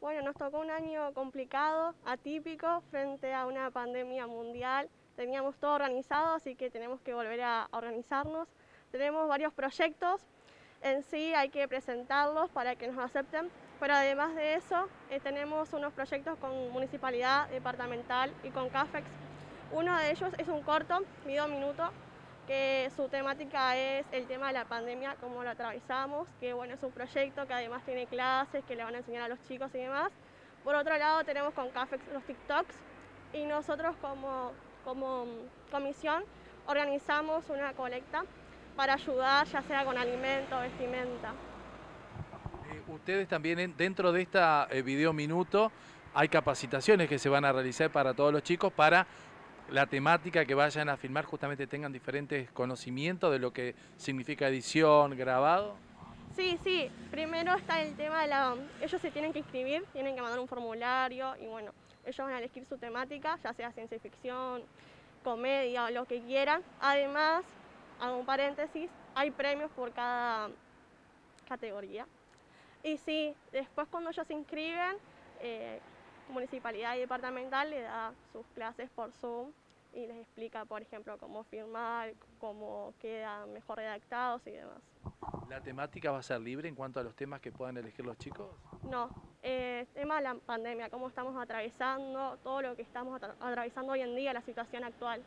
Bueno, nos tocó un año complicado, atípico, frente a una pandemia mundial. Teníamos todo organizado, así que tenemos que volver a organizarnos. Tenemos varios proyectos, en sí hay que presentarlos para que nos acepten, pero además de eso tenemos unos proyectos con municipalidad, departamental y con CAFEX. Uno de ellos es un corto, video minuto, que su temática es el tema de la pandemia, cómo lo atravesamos, que bueno, es un proyecto que además tiene clases que le van a enseñar a los chicos y demás. Por otro lado tenemos con CAFEX los TikToks y nosotros como comisión organizamos una colecta para ayudar, ya sea con alimento, vestimenta. Ustedes también dentro de esta video minuto hay capacitaciones que se van a realizar para todos los chicos para la temática que vayan a filmar, justamente tengan diferentes conocimientos de lo que significa edición, grabado. Sí, sí, primero está el tema de ellos se tienen que inscribir, tienen que mandar un formulario y bueno, ellos van a elegir su temática, ya sea ciencia ficción, comedia o lo que quieran. Además, hago un paréntesis, hay premios por cada categoría. Y sí, después cuando ellos se inscriben, municipalidad y departamental le da sus clases por Zoom y les explica, por ejemplo, cómo firmar, cómo quedan mejor redactados y demás. ¿La temática va a ser libre en cuanto a los temas que puedan elegir los chicos? No, tema de la pandemia, cómo estamos atravesando, todo lo que estamos atravesando hoy en día, la situación actual.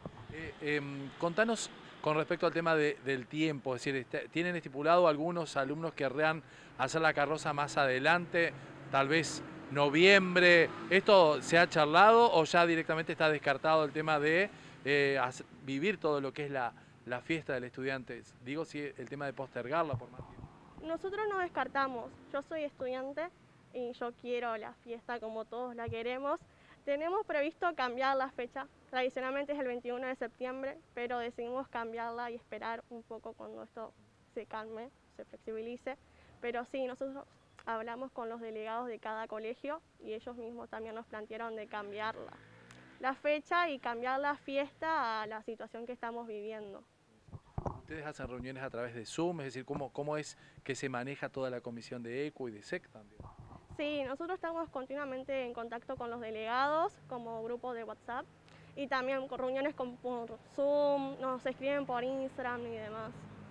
Contanos con respecto al tema del tiempo, es decir, ¿tienen estipulado algunos alumnos querrán hacer la carroza más adelante, tal vez noviembre? ¿Esto se ha charlado o ya directamente está descartado el tema de vivir todo lo que es la fiesta del estudiante? Digo, si el tema de postergarla por más tiempo. Nosotros no descartamos, yo soy estudiante y yo quiero la fiesta como todos la queremos. Tenemos previsto cambiar la fecha, tradicionalmente es el 21 de septiembre, pero decidimos cambiarla y esperar un poco cuando esto se calme, se flexibilice. Pero sí, nosotros hablamos con los delegados de cada colegio y ellos mismos también nos plantearon de cambiar la fecha y cambiar la fiesta a la situación que estamos viviendo. Ustedes hacen reuniones a través de Zoom, es decir, ¿cómo es que se maneja toda la comisión de ECU y de SEC también? Sí, nosotros estamos continuamente en contacto con los delegados como grupo de WhatsApp y también con reuniones por Zoom, nos escriben por Instagram y demás.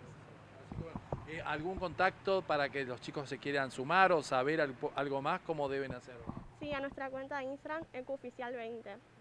¿Algún contacto para que los chicos se quieran sumar o saber algo más? ¿Cómo deben hacerlo? Sí, a nuestra cuenta de Instagram, EcuOficial20.